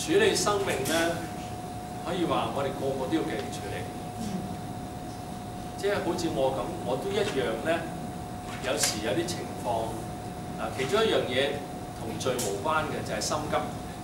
處理生命咧，可以話我哋個個都要繼續處理。即係好似我咁，我都一樣咧。有時有啲情況，其中一樣嘢同罪無關嘅就係心急。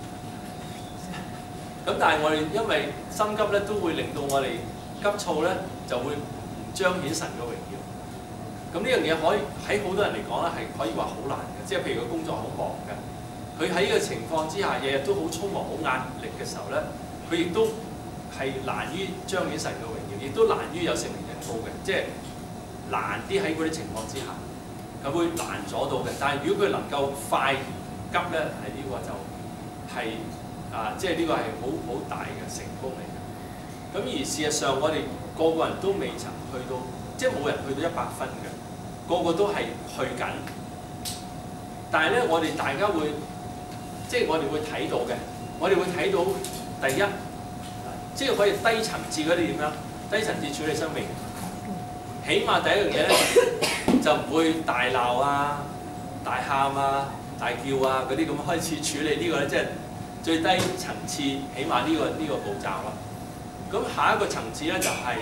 咁但係我哋因為心急咧，都會令到我哋急躁咧，就會唔彰顯神嘅榮耀。咁呢樣嘢可以喺好多人嚟講咧，係可以話好難嘅。即係譬如佢工作好忙嘅，佢喺呢個情況之下，日日都好匆忙、好壓力嘅時候咧，佢亦都係難於彰顯神嘅榮耀，亦都難於有聖靈恩膏嘅，即係難啲喺嗰啲情況之下，佢會難阻到嘅。但係如果佢能夠快急咧，係呢個就係、即係呢個係好大嘅成功嚟嘅。咁而事實上，我哋個個人都未曾去到，即係冇人去到100分嘅，個個都係去緊。但係咧，我哋大家會，即係我哋會睇到嘅，我哋會睇到第一，即係可以低層次嗰啲點樣？低層次處理生命，起碼第一樣嘢咧就唔會大鬧啊、大喊啊、大叫啊嗰啲咁開始處理呢個咧，即係最低層次，起碼呢個步驟啦。咁下一個層次咧就係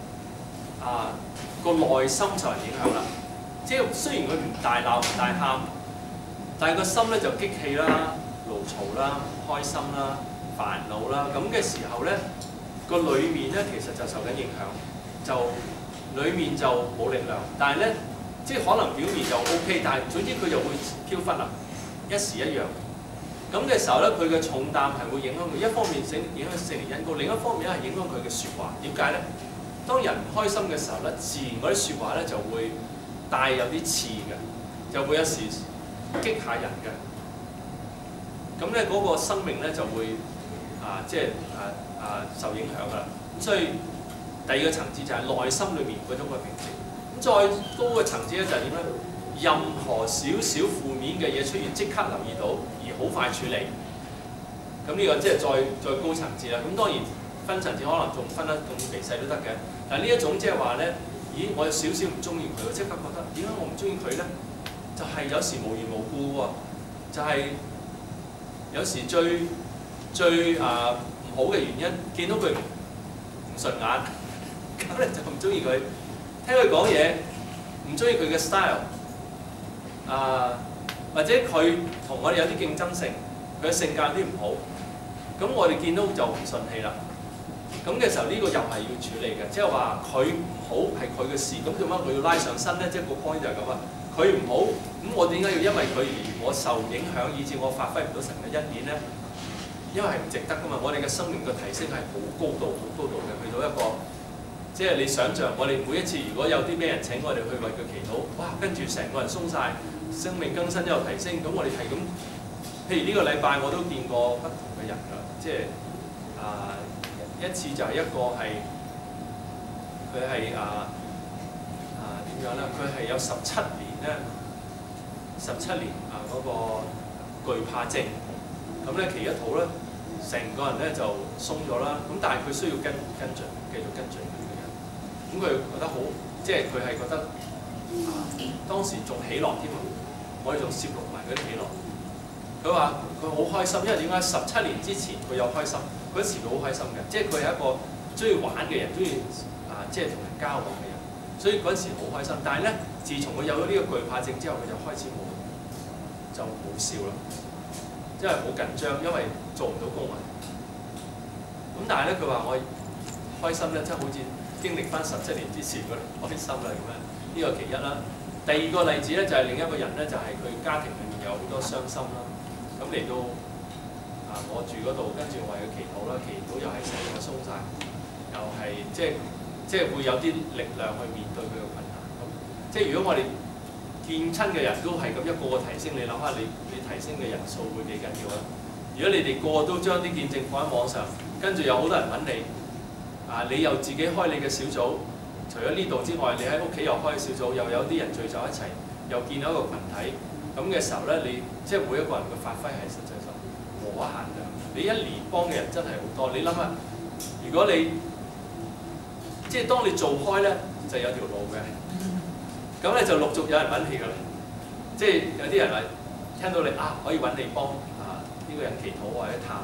個內心受人影響啦。即係雖然佢唔大鬧唔大喊，但係個心咧就激氣啦、勞嘈啦、唔開心啦、煩惱啦。咁嘅時候咧，個裏面咧其實就受緊影響，就裏面就冇力量。但係咧，即係可能表面就 OK， 但係總之佢就會飄忽啦，一時一樣。咁嘅時候咧，佢嘅重擔係會影響佢，一方面影響聖靈恩膏，另一方面咧係影響佢嘅説話。點解咧？當人唔開心嘅時候咧，自然嗰啲説話咧就會帶有啲刺嘅，就會有時激下人嘅。咁咧嗰個生命咧就會受影響㗎啦。咁所以第二個層次就係內心裏面嗰種嘅平靜。咁再高嘅層次咧就係點咧？任何少少負面嘅嘢出現，即刻留意到，而好快處理。咁呢個即係再高層次啦。咁當然分層次可能仲分得咁微細都得嘅。但係呢一種即係話咧，咦，我有少少唔中意佢，我即刻覺得點解我唔中意佢咧？就係有時無緣無故喎，就係有時最唔好嘅原因，見到佢唔順眼，咁你就唔中意佢。聽佢講嘢，唔中意佢嘅 style。或者佢同我哋有啲競爭性，佢嘅性格有啲唔好，咁我哋見到就唔順氣啦。咁嘅時候呢個又係要處理嘅，即係話佢唔好係佢嘅事，咁做乜我要拉上身咧？即係個 point 就係咁啊。佢唔好，咁我點解要因為佢而我受影響，以致我發揮唔到神嘅恩典咧？因為係唔值得噶嘛。我哋嘅生命嘅提升係好高度嘅，去到一個。即係你想像，我哋每一次如果有啲咩人請我哋去為佢祈禱，哇！跟住成個人鬆晒，生命更新又提升，咁我哋係咁。譬如呢個禮拜我都見過不同嘅人㗎，即係一次就係一個係佢係點樣咧？佢係有17年咧，17年嗰個懼怕症，咁咧祈一禱咧，成個人咧就鬆咗啦。咁但係佢需要跟進，繼續跟進。咁佢覺得好，即係佢係覺得當時仲喜樂添啊！我哋仲攝錄埋嗰啲喜樂。佢話佢好開心，因為點解17年之前佢有開心，嗰時佢好開心嘅，即係佢係一個中意玩嘅人，中意即係同人交往嘅人，所以嗰時好開心。但係咧，自從佢有咗呢個懼怕症之後，佢就開始冇笑啦，因為好緊張，因為做唔到工啊。咁但係咧，佢話我開心咧，即係好似經歷翻17年之前嗰啲開心啦咁樣，呢個其一啦。第二個例子咧就係另一個人咧，就係佢家庭裏面有好多傷心啦。咁嚟到我住嗰度，跟住我為佢祈禱啦，祈禱又係成個鬆晒，又係即係會有啲力量去面對佢嘅困難。咁即係如果我哋見親嘅人都係咁一個個提升，你諗下你提升嘅人數會幾緊要啊？如果你哋個個都將啲見證放喺網上，跟住有好多人揾你。你又自己開你嘅小組，除咗呢度之外，你喺屋企又開小組，又有啲人聚集一齊，又見到一個群體，咁嘅時候咧，你即係每一個人嘅發揮係實際上無可限量。你一年幫嘅人真係好多，你諗下，如果你即係當你做開咧，就有條路嘅，咁咧就陸續有人揾你㗎啦。即係有啲人話聽到你可以揾你幫呢個人祈禱或者談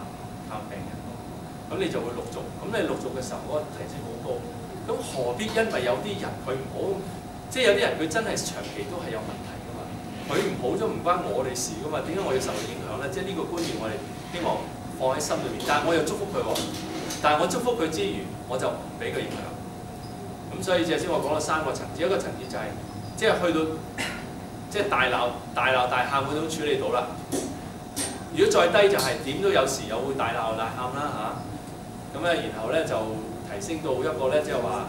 探病人，咁你就會陸續，咁你陸續嘅時候嗰個提升好高，咁何必因為有啲人佢唔好，即係有啲人佢真係長期都係有問題㗎嘛，佢唔好咗唔關我哋事㗎嘛，點解我要受佢影響咧？即係呢個觀念我哋希望放喺心裏面，但係我又祝福佢喎，但係我祝福佢之餘，我就唔俾佢影響。咁所以頭先我講咗3個層次，一個層次就係、即係去到即係大鬧大喊嗰種處理到啦。如果再低就係點都有時又會大鬧大喊啦嚇。咁咧然後咧就提升到一個咧即係話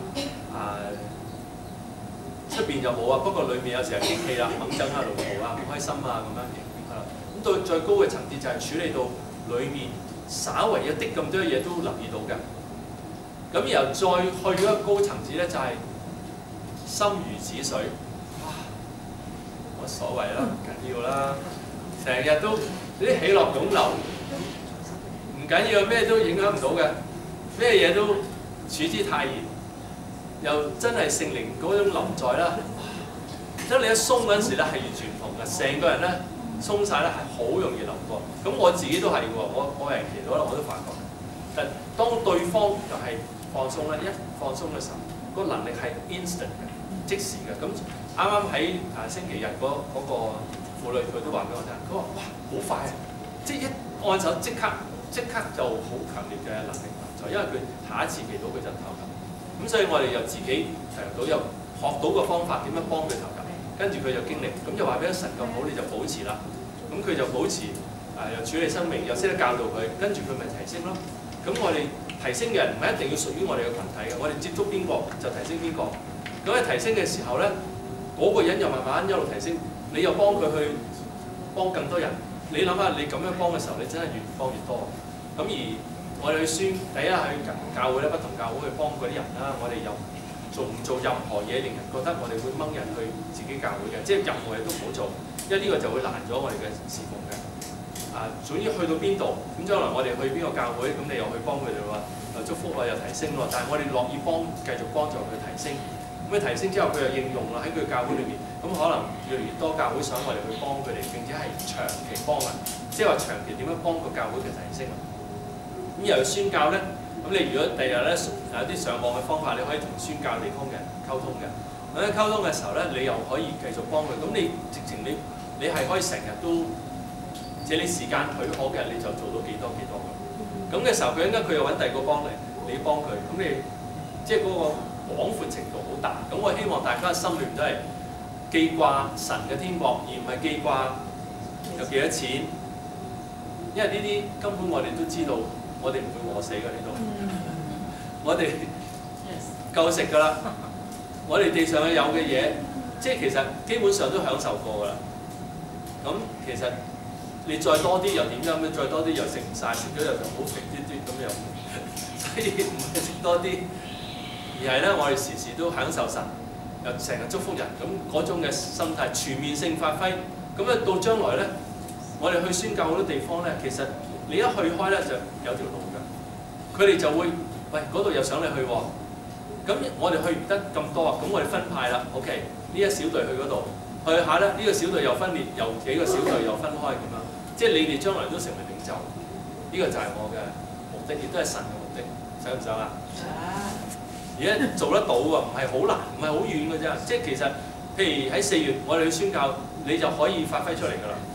出邊就冇啊，不過裏面有時係激氣啦、猛爭啊、怒嘈啊、唔開心啊咁樣係啦。咁到最高嘅層次就係處理到裏面稍為一啲咁多嘢都留意到嘅。咁然後再去咗一個高層次咧，就係、心如止水，冇乜所謂啦，唔緊要啦，成日都啲喜樂湧流，唔緊要，咩都影響唔到嘅，咩嘢都處之泰然，又真係聖靈嗰種臨在啦。當你一鬆嗰陣時咧，係完全唔同嘅，成個人咧鬆晒咧，係好容易流過。咁我自己都係喎，我係祈禱啦，我都發覺。但當對方就係放鬆咧，一放鬆嘅時候，個能力係 instant 嘅，即時嘅。咁啱啱喺星期日嗰個婦女佢都話俾我聽，佢話哇好快啊！即係一按手即刻就好強烈嘅能力存在，因為佢下一次祈禱佢就投入。咁所以我哋又自己提到又學到個方法點樣幫佢投入，跟住佢就經歷，咁就話俾神咁好，你就保持啦。咁佢就保持又處理生命，又識得教導佢，跟住佢咪提升咯。咁我哋提升嘅人唔係一定要屬於我哋嘅群體嘅，我哋接觸邊個就提升邊個。咁喺提升嘅時候咧，嗰個人又慢慢一路提升，你又幫佢去幫更多人。你諗下，你咁樣幫嘅時候，你真係越幫越多。咁而我哋去宣，第一去教會咧，不同教會去幫嗰啲人啦。我哋又做唔做任何嘢令人覺得我哋會掹人去自己教會嘅，即係任何嘢都唔好做，因為呢個就會難咗我哋嘅事奉嘅。總之去到邊度，咁將來我哋去邊個教會，咁你又去幫佢哋喎，又祝福啊，又提升喎。但係我哋樂意繼續幫助佢提升。咁佢提升之後，佢又應用啦喺佢教會裏面。咁可能越嚟越多教會想我哋去幫佢哋，並且係長期幫啊，即係話長期點樣幫個教會嘅提升啊。咁又要宣教咧，咁你如果第日咧有啲上網嘅方法，你可以同宣教地方嘅人溝通嘅。咁喺溝通嘅時候咧，你又可以繼續幫佢。咁你直情你係可以成日都。即係你時間許可嘅，你就做到幾多咁。咁嘅時候，佢應該佢又揾第二個幫你幫佢，咁你即係嗰個廣闊程度好大。咁我希望大家心裏面都係記掛神嘅天國，而唔係記掛有幾多錢。因為呢啲根本我哋都知道，我哋唔會餓死㗎呢度。我哋夠食㗎啦。我哋地上有嘅嘢，即係其實基本上都享受過㗎啦。咁其實。你再多啲又點樣？再多啲又食唔晒，食咗又就好肥嘟嘟咁又，所以唔係食多啲，而係咧我哋時時都享受神，又成日祝福人，咁嗰種嘅心態全面性發揮。咁咧到將來咧，我哋去宣教好多地方咧，其實你一去開咧就有條路㗎，佢哋就會喂嗰度又想你去喎，咁我哋去唔得咁多啊，咁我哋分派啦 ，OK， 呢一小隊去嗰度。去下咧，呢個小隊又分裂，由幾個小隊又分開咁樣，即係你哋將來都成為領袖，呢個就係我嘅目的，亦都係神嘅目的，想唔想啊？而家做得到喎，唔係好難，唔係好遠嘅啫。即係其實，譬如喺4月我哋去宣教，你就可以發揮出嚟㗎啦。